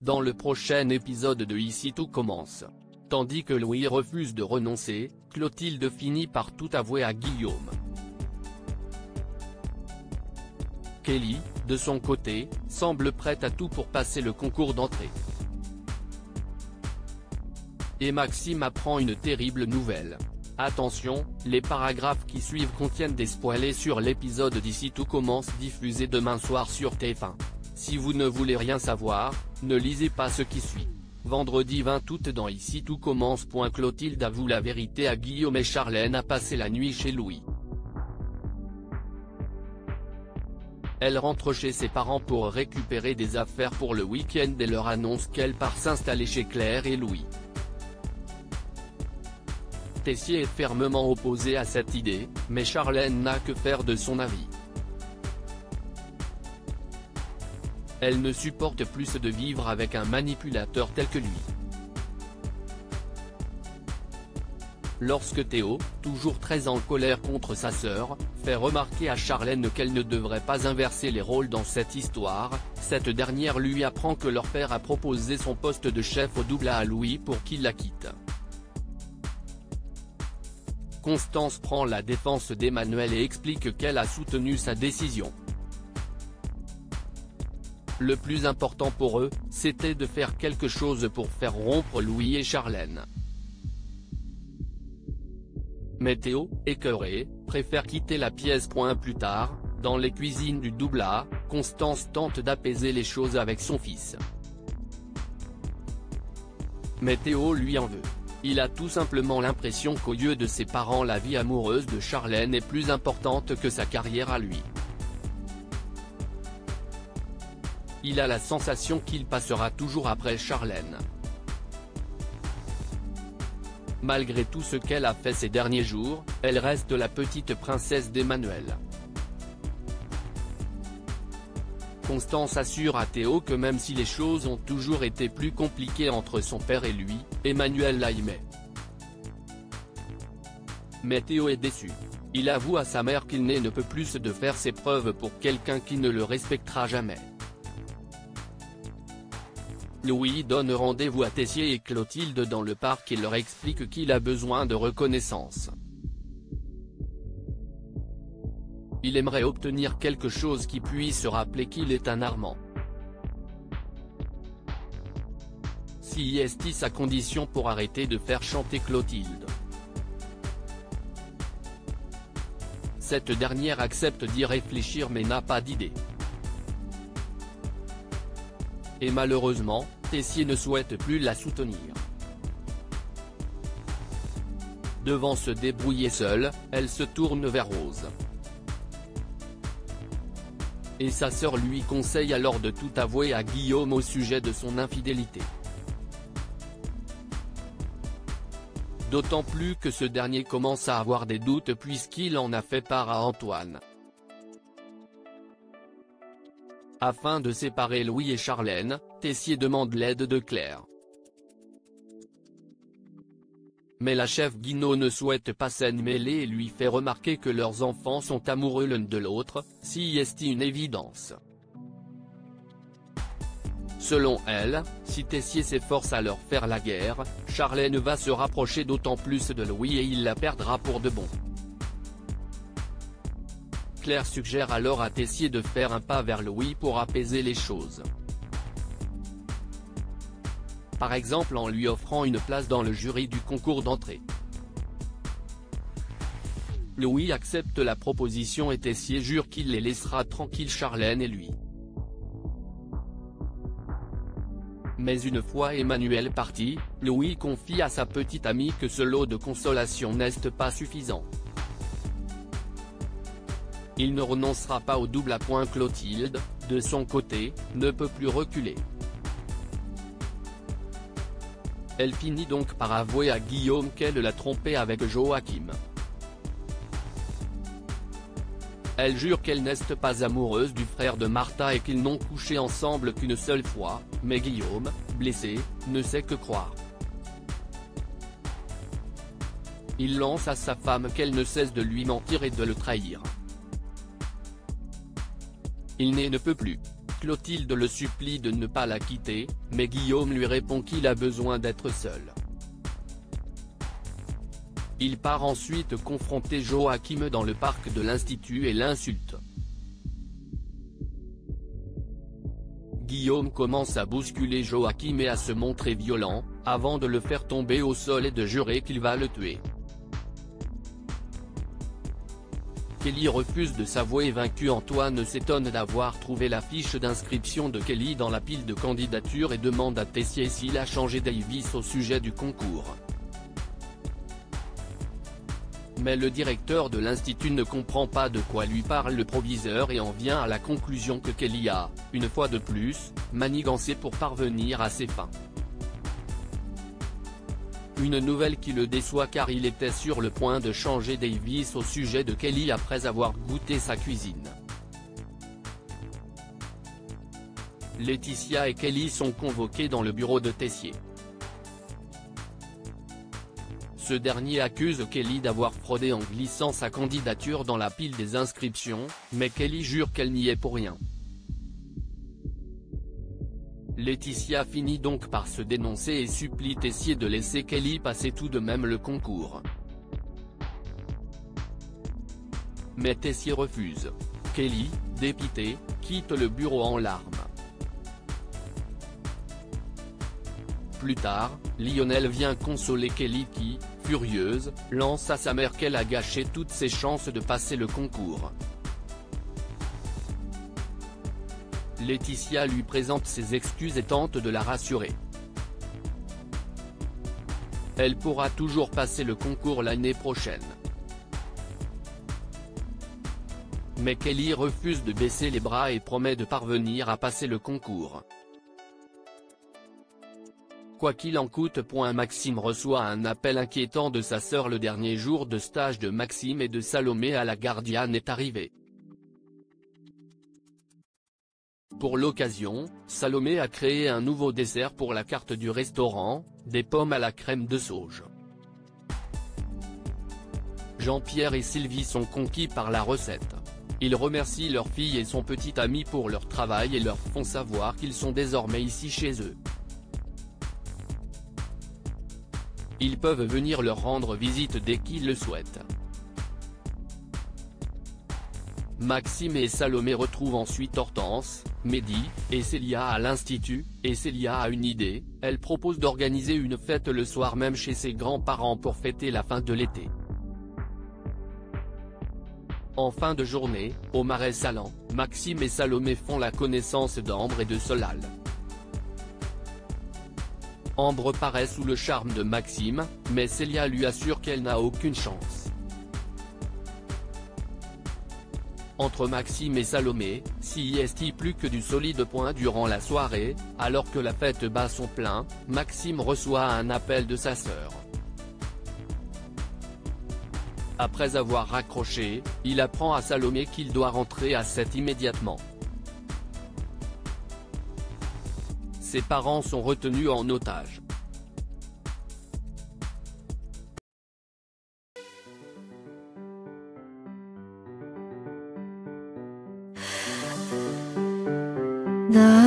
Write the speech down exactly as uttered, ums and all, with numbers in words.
dans le prochain épisode de Ici tout commence. Tandis que Louis refuse de renoncer, Clotilde finit par tout avouer à Guillaume. Kelly, de son côté, semble prête à tout pour passer le concours d'entrée. Et Maxime apprend une terrible nouvelle. Attention, les paragraphes qui suivent contiennent des spoilers sur l'épisode d'Ici tout commence diffusé demain soir sur T F un. Si vous ne voulez rien savoir, ne lisez pas ce qui suit. Vendredi vingt août dans Ici tout commence. Clotilde avoue la vérité à Guillaume et Charlène a passé la nuit chez Louis. Elle rentre chez ses parents pour récupérer des affaires pour le week-end et leur annonce qu'elle part s'installer chez Claire et Louis. Tessier est fermement opposé à cette idée, mais Charlène n'a que faire de son avis. Elle ne supporte plus de vivre avec un manipulateur tel que lui. Lorsque Théo, toujours très en colère contre sa sœur, fait remarquer à Charlène qu'elle ne devrait pas inverser les rôles dans cette histoire, cette dernière lui apprend que leur père a proposé son poste de chef au double à Louis pour qu'il la quitte. Constance prend la défense d'Emmanuel et explique qu'elle a soutenu sa décision. Le plus important pour eux, c'était de faire quelque chose pour faire rompre Louis et Charlène. Mais Théo, écœuré, préfère quitter la pièce. Plus tard, dans les cuisines du double A, Constance tente d'apaiser les choses avec son fils. Mais Théo lui en veut. Il a tout simplement l'impression qu'aux yeux de ses parents la vie amoureuse de Charlène est plus importante que sa carrière à lui. Il a la sensation qu'il passera toujours après Charlène. Malgré tout ce qu'elle a fait ces derniers jours, elle reste la petite princesse d'Emmanuel. Constance assure à Théo que même si les choses ont toujours été plus compliquées entre son père et lui, Emmanuel la aimait. Mais Théo est déçu. Il avoue à sa mère qu'il n'est ne peut plus de faire ses preuves pour quelqu'un qui ne le respectera jamais. Louis donne rendez-vous à Tessier et Clotilde dans le parc et leur explique qu'il a besoin de reconnaissance. Il aimerait obtenir quelque chose qui puisse rappeler qu'il est un Armand. Si est sa condition pour arrêter de faire chanter Clotilde. Cette dernière accepte d'y réfléchir mais n'a pas d'idée. Et malheureusement, Tessier ne souhaite plus la soutenir. Devant se débrouiller seule, elle se tourne vers Rose. Et sa sœur lui conseille alors de tout avouer à Guillaume au sujet de son infidélité. D'autant plus que ce dernier commence à avoir des doutes puisqu'il en a fait part à Antoine. Afin de séparer Louis et Charlène, Tessier demande l'aide de Claire. Mais la chef Guinaud ne souhaite pas s'en mêler et lui fait remarquer que leurs enfants sont amoureux l'un de l'autre, si est une évidence. Selon elle, si Tessier s'efforce à leur faire la guerre, Charlène va se rapprocher d'autant plus de Louis et il la perdra pour de bon. Claire suggère alors à Tessier de faire un pas vers Louis pour apaiser les choses. Par exemple en lui offrant une place dans le jury du concours d'entrée. Louis accepte la proposition et Tessier jure qu'il les laissera tranquilles Charlène et lui. Mais une fois Emmanuel parti, Louis confie à sa petite amie que ce lot de consolation n'est pas suffisant. Il ne renoncera pas au double à point. Clotilde, de son côté, ne peut plus reculer. Elle finit donc par avouer à Guillaume qu'elle l'a trompé avec Joachim. Elle jure qu'elle n'est pas amoureuse du frère de Martha et qu'ils n'ont couché ensemble qu'une seule fois, mais Guillaume, blessé, ne sait que croire. Il lance à sa femme qu'elle ne cesse de lui mentir et de le trahir. Il n'est ne peut plus. Clotilde le supplie de ne pas la quitter, mais Guillaume lui répond qu'il a besoin d'être seul. Il part ensuite confronter Joachim dans le parc de l'Institut et l'insulte. Guillaume commence à bousculer Joachim et à se montrer violent, avant de le faire tomber au sol et de jurer qu'il va le tuer. Kelly refuse de s'avouer vaincu. Antoine s'étonne d'avoir trouvé la fiche d'inscription de Kelly dans la pile de candidatures et demande à Tessier s'il a changé Davis au sujet du concours. Mais le directeur de l'Institut ne comprend pas de quoi lui parle le proviseur et en vient à la conclusion que Kelly a, une fois de plus, manigancé pour parvenir à ses fins. Une nouvelle qui le déçoit car il était sur le point de changer Davis au sujet de Kelly après avoir goûté sa cuisine. Laetitia et Kelly sont convoqués dans le bureau de Tessier. Ce dernier accuse Kelly d'avoir fraudé en glissant sa candidature dans la pile des inscriptions, mais Kelly jure qu'elle n'y est pour rien. Laetitia finit donc par se dénoncer et supplie Tessier de laisser Kelly passer tout de même le concours. Mais Tessier refuse. Kelly, dépitée, quitte le bureau en larmes. Plus tard, Lionel vient consoler Kelly qui, furieuse, lance à sa mère qu'elle a gâché toutes ses chances de passer le concours. Laetitia lui présente ses excuses et tente de la rassurer. Elle pourra toujours passer le concours l'année prochaine. Mais Kelly refuse de baisser les bras et promet de parvenir à passer le concours. Quoi qu'il en coûte. Maxime reçoit un appel inquiétant de sa sœur. Le dernier jour de stage de Maxime et de Salomé à la Gardiane est arrivé. Pour l'occasion, Salomé a créé un nouveau dessert pour la carte du restaurant, des pommes à la crème de sauge. Jean-Pierre et Sylvie sont conquis par la recette. Ils remercient leur fille et son petit ami pour leur travail et leur font savoir qu'ils sont désormais ici chez eux. Ils peuvent venir leur rendre visite dès qu'ils le souhaitent. Maxime et Salomé retrouvent ensuite Hortense, Mehdi, et Célia à l'Institut, et Célia a une idée, elle propose d'organiser une fête le soir même chez ses grands-parents pour fêter la fin de l'été. En fin de journée, au Marais Salant, Maxime et Salomé font la connaissance d'Ambre et de Solal. Ambre paraît sous le charme de Maxime, mais Célia lui assure qu'elle n'a aucune chance. Entre Maxime et Salomé, s'y est plus que du solide point durant la soirée, alors que la fête bat son plein, Maxime reçoit un appel de sa sœur. Après avoir raccroché, il apprend à Salomé qu'il doit rentrer à sept immédiatement. Ses parents sont retenus en otage. The